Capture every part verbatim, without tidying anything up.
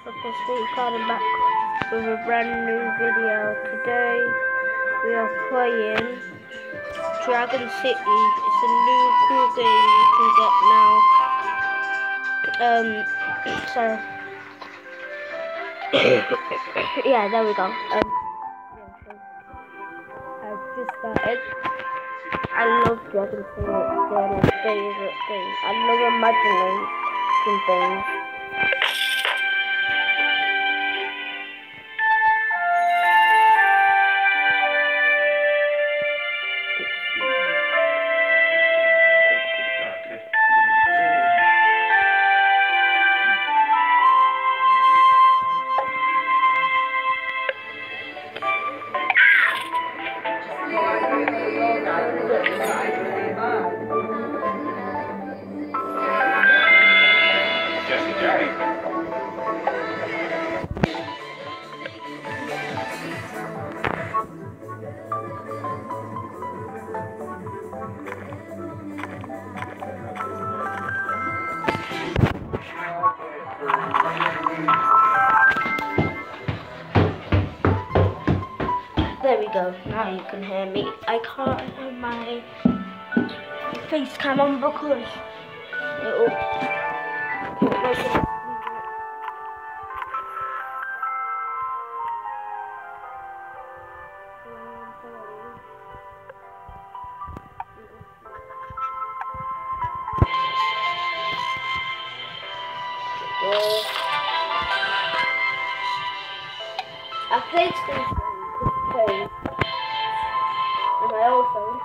Okay, Sweet Card back with a brand new video. Today we are playing Dragon City. It's a new cool game you can get now. Um, so yeah, there we go. Um, I've just started. I love Dragon City. It's one of my favourite games. I love imagining some things. There we go, now you can hear me. I can't have my face cam on because it'll, it'll make it. I played some phone on my old phone.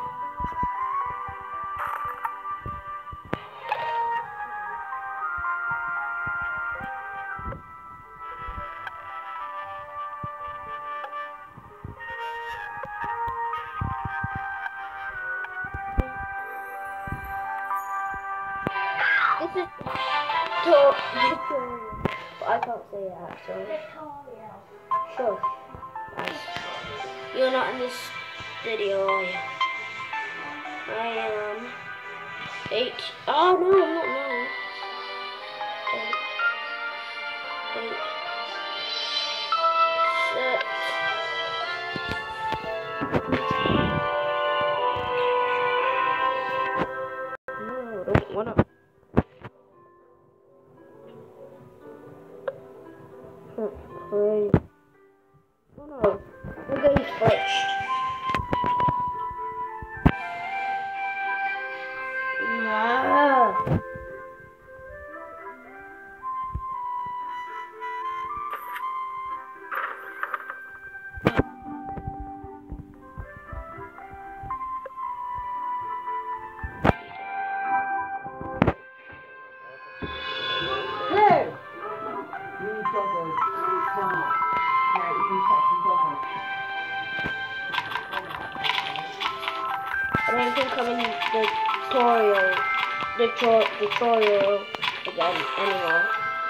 This is tutorial, but I can't say that, so sure. Nice. You're not in this video, are you? I am eight. Oh no, I'm not now. Eight. Eight. Six. No, I don't wanna. Crazy. Oh no, the game's glitched. Ah. Hey! I don't think I'm in the tutorial, the tutorial again anymore.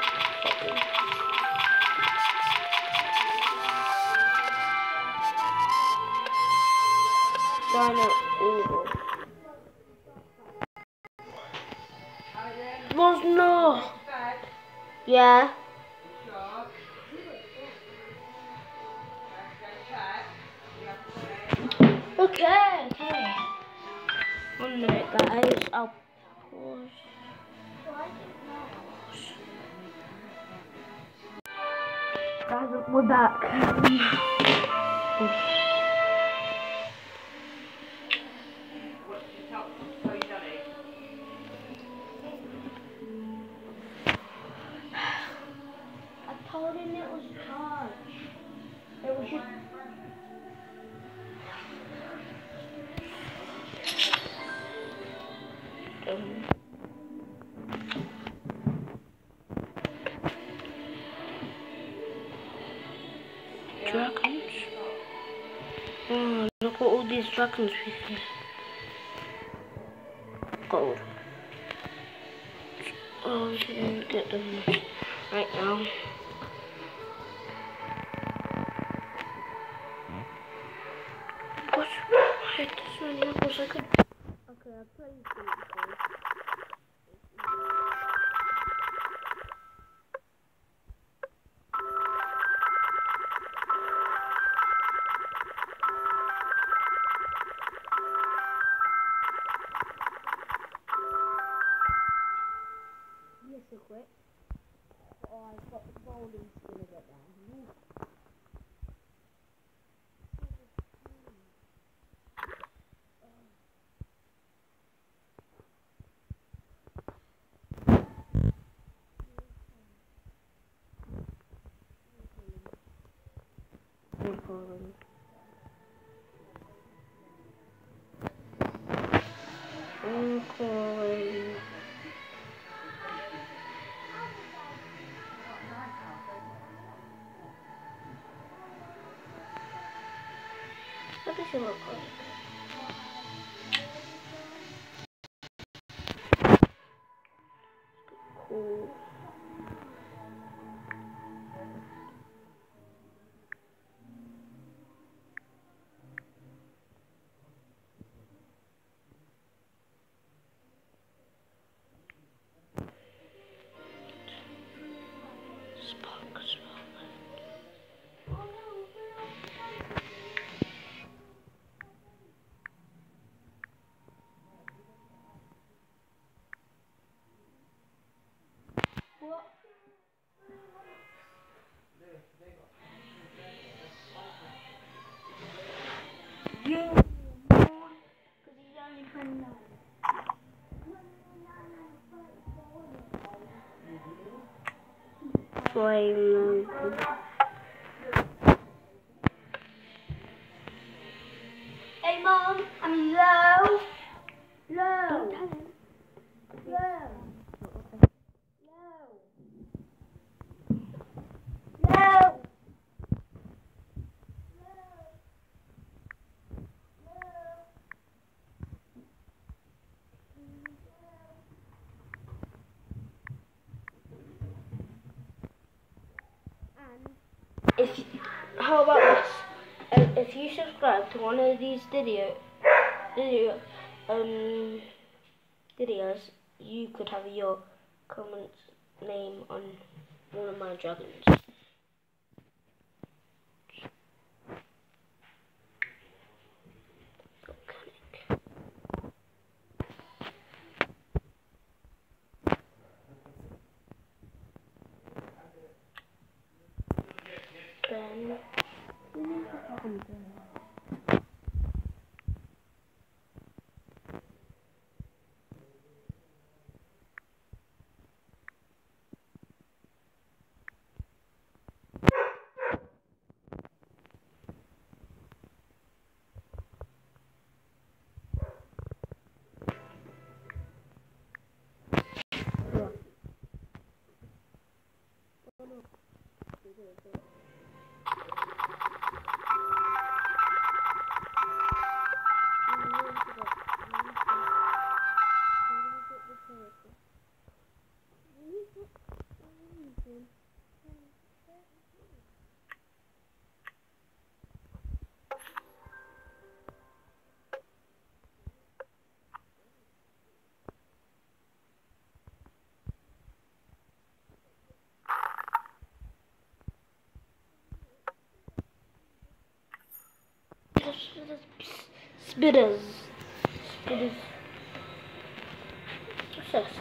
Dino Eagle. Was no. Yeah. Okay, okay. One minute, guys. I'll pause. Guys, we're back. I told him it was charged. It was just. Um. Dragons? Oh, look at all these dragons we see. Gold. Oh, we should get them right now. What's why this many apples I could. Okay, I'll play you some. Oh, I've got the golden skin of it then. I'm calling. I'm calling. What does she look like? Cool. Spark, spark. What? Yeah, because he's only twenty-nine. Flame. Hey Mom, I'm low. Low. Low. Low. Low. If you, how about this? Uh, if you subscribe to one of these video, video, um, videos, you could have your comment name on one of my dragons. Ben. Spitters. Spitters. What's this?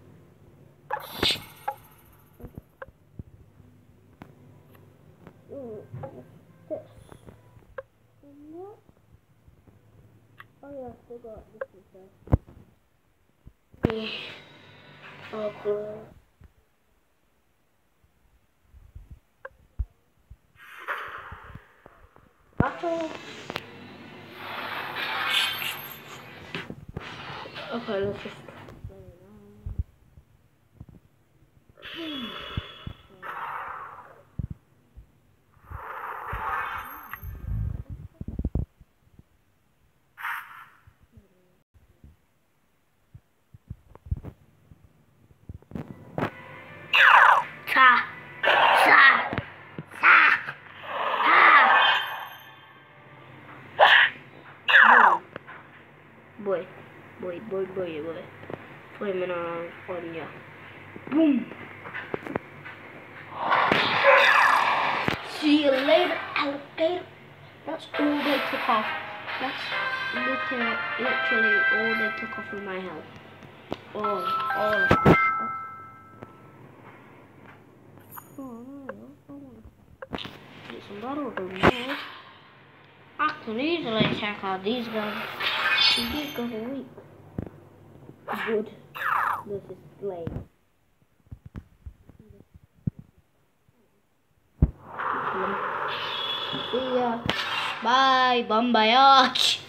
Mm, what's this? And what? Oh yeah, I forgot this is this. Oh, good. Battle. Okay, let's just play now. Ta, sa, sa, ha. Boy, boy, boy, boy, boy. Flaming on on ya. Boom. See you later, alligator. That's all they took off. That's literally, literally all they took off from my health. All, all of it. Oh no, I want to get some battle rooms there. I can easily check out these guys. These guys are weak. Good. This is slave. See ya. Bye, bon voyage.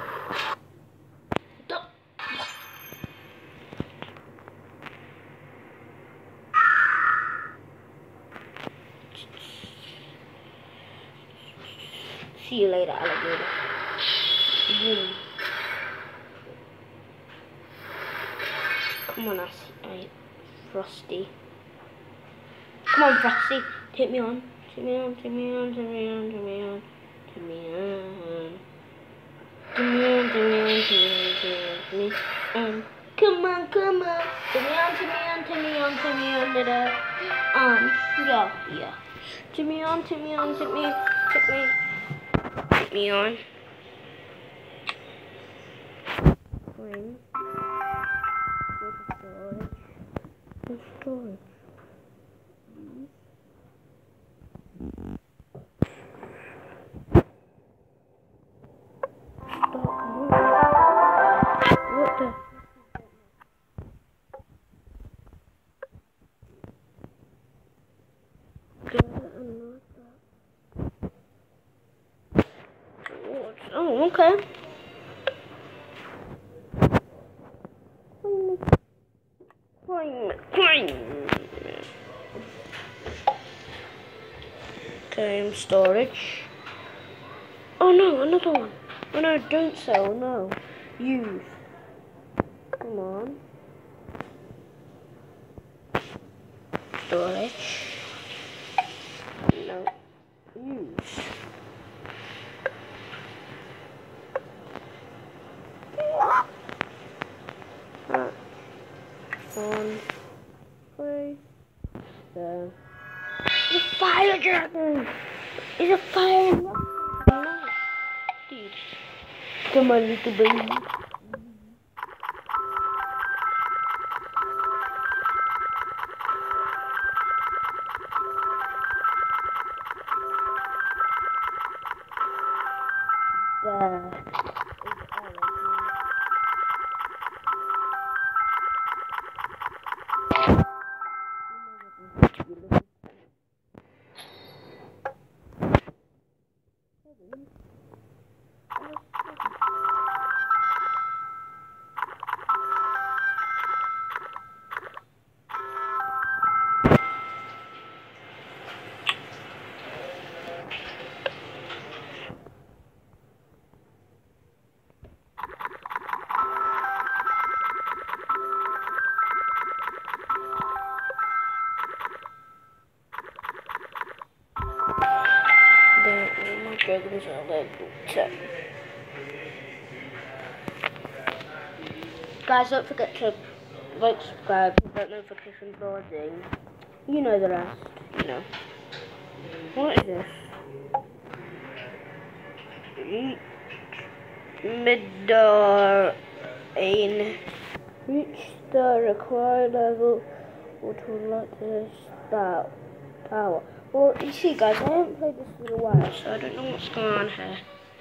See you later, alligator. Mm. Come on, I see, Frosty. Come on, Frosty. Take me on. Take me on. Take me on. Take me on. Take me on. Take me on. Take me on. Take me on. Take me on. Take me on. Come on. Come on. Take me on. Take me on. Take me on. Take me on. Take me on. Um. Yeah. Yeah. Take me on. Take me on. Take me. Take me. Take me on. Frame. Storage. Storage. What the? Oh, okay. Okay, storage. Oh no, another one. Oh no, don't sell, no. Use. Come on. Storage. No. Use. Right. One. Three. There. The fire dragon! It's a fire dragon! Dude. Come on, little baby. There. My dragons are level ten. Guys, don't forget to like, subscribe, hit that notification bell ding. You know the rest, you know. What is this? Mid-Ain. Reach the required level to unlock this power. Well, you see guys, I haven't played this in a while, so I don't know what's going on here.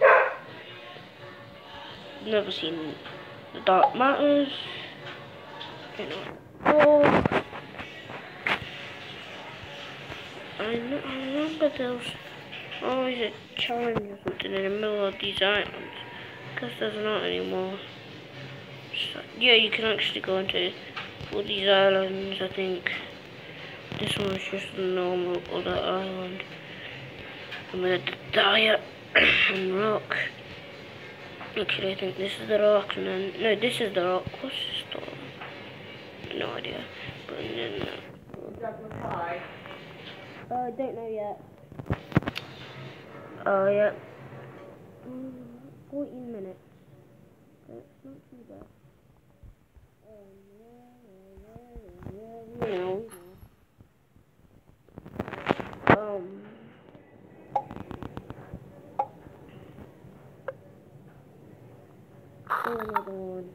Never seen the Dark Matters. Don't know. Oh, I, know, I remember there was always a challenge or something in the middle of these islands. Because there's not anymore. So, yeah, you can actually go into all these islands, I think. This one is just a normal other island. I'm gonna die and rock. Actually, I think this is the rock, and then no, this is the rock. What's this storm? No idea. But then uh, oh, I don't know yet. Oh yeah. Mm, Fourteen minutes. That's not too bad. Um, yeah, yeah, yeah, yeah, yeah. Um, oh, another one.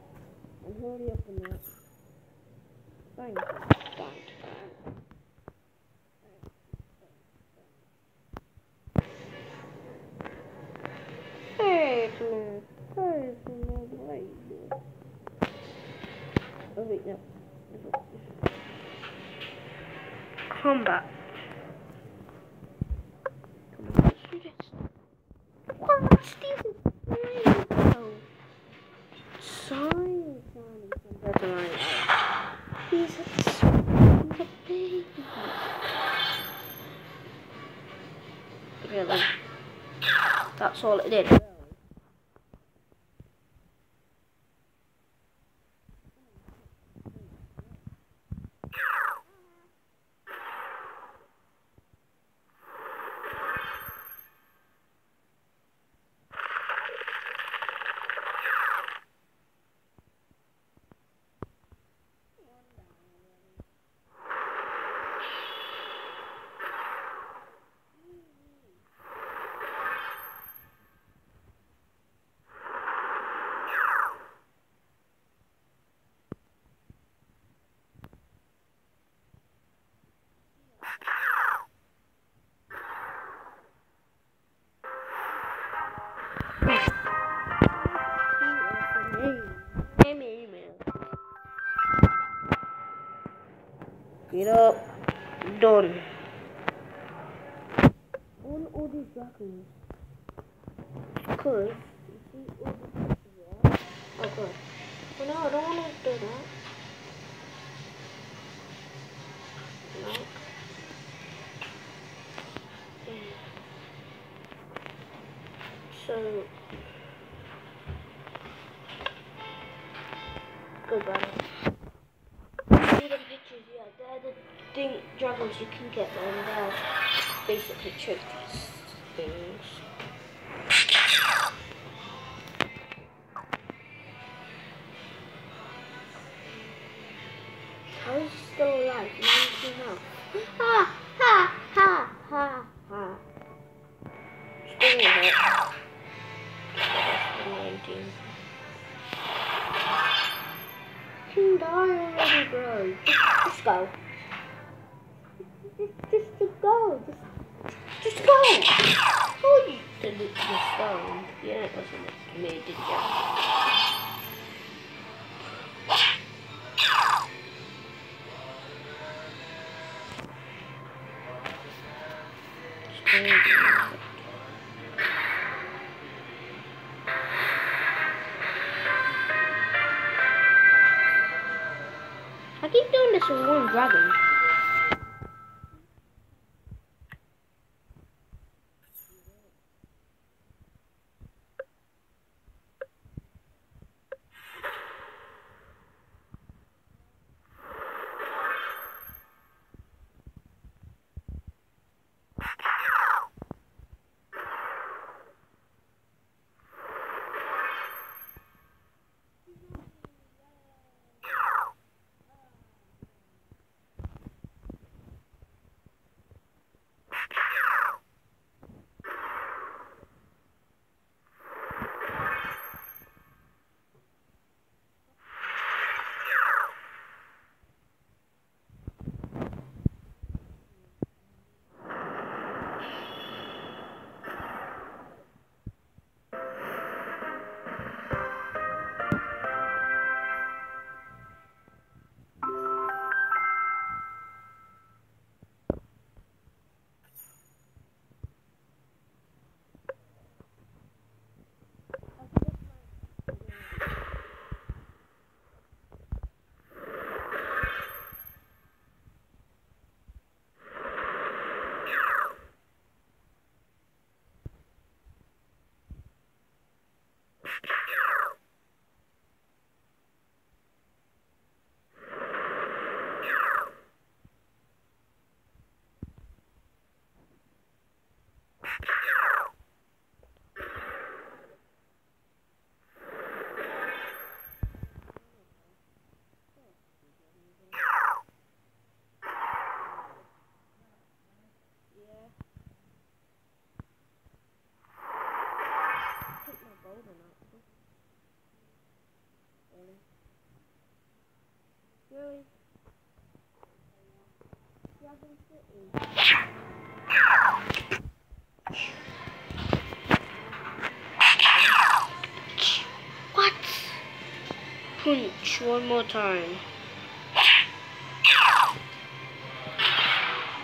And hurry up in that. Thank you. Thank you. combat. Come on, let's do this. What's this? Rainbow. Sorry, Johnny, compared to mine. He's a, he's a baby. Really? That's all it did. Get up. Done. On all these dragons. Because, you see all the pictures there? Oh god. Oh no, I don't want to do that. No. So, goodbye. See the pictures, yeah, they're the thing, dragons you can get them, they'll basically trick these things. How is he still alive? You need to know. Ha ha ha ha ha. Still in it. nineteen. You can die already, bro. Just, just go. Just, just, just go. Just, just go. Oh, you did it to the stone. Yeah, it wasn't up to me, did you? I keep doing this with one dragon. Really? Dragon City. What? Punch one more time.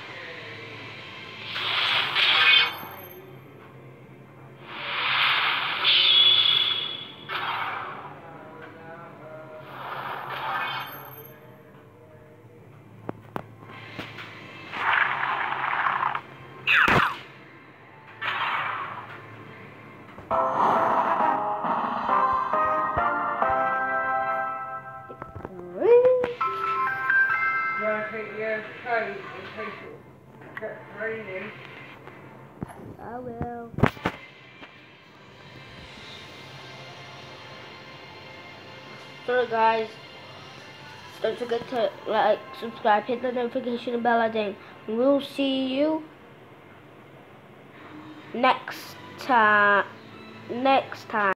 raining. I will. So guys, don't forget to like, subscribe, hit the notification bell icon. We'll see you next time. Next time.